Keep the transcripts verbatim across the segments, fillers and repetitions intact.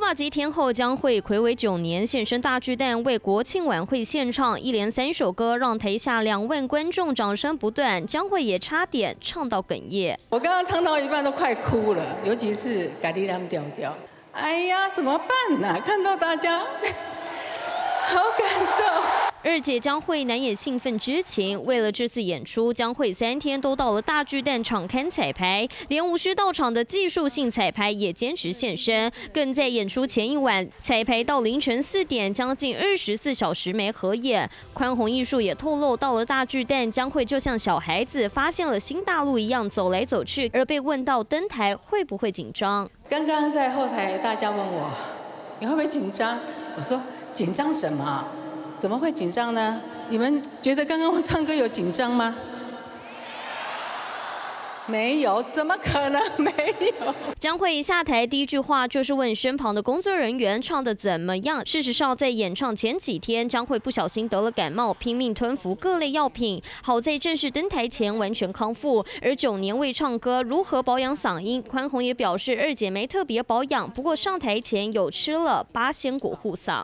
话机天后江蕙睽违九年现身大巨蛋为国庆晚会献唱，一连三首歌让台下两万观众掌声不断，江蕙也差点唱到哽咽。 我刚刚唱到一半都快哭了，尤其是《咖喱蓝调调》，哎呀，怎么办呢、啊？看到大家，好感动。 二姐江蕙难掩兴奋之情，为了这次演出，江蕙三天都到了大巨蛋场刊彩排，连无需到场的技术性彩排也坚持现身，更在演出前一晚彩排到凌晨四点，将近二十四小时没合眼。宽宏艺术也透露，到了大巨蛋，江蕙就像小孩子发现了新大陆一样走来走去，而被问到登台会不会紧张， 刚刚在后台大家问我，你会不会紧张？我说紧张什么？ 怎么会紧张呢？你们觉得刚刚我唱歌有紧张吗？没有，怎么可能没有？ 江蕙一下台，第一句话就是问身旁的工作人员唱得怎么样。事实上，在演唱前几天，江蕙不小心得了感冒，拼命吞服各类药品，好在正式登台前完全康复。而九年未唱歌，如何保养嗓音？宽宏也表示，二姐没特别保养，不过上台前有吃了八仙果护嗓。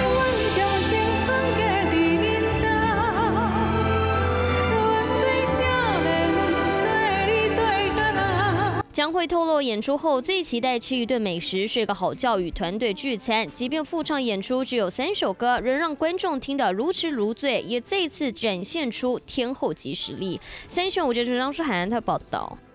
江蕙透露，演出后最期待吃一顿美食，睡个好觉，与团队聚餐。即便副唱演出只有三首歌，仍让观众听得如痴如醉，也再次展现出天后级实力。三选五，这是张书涵的报道。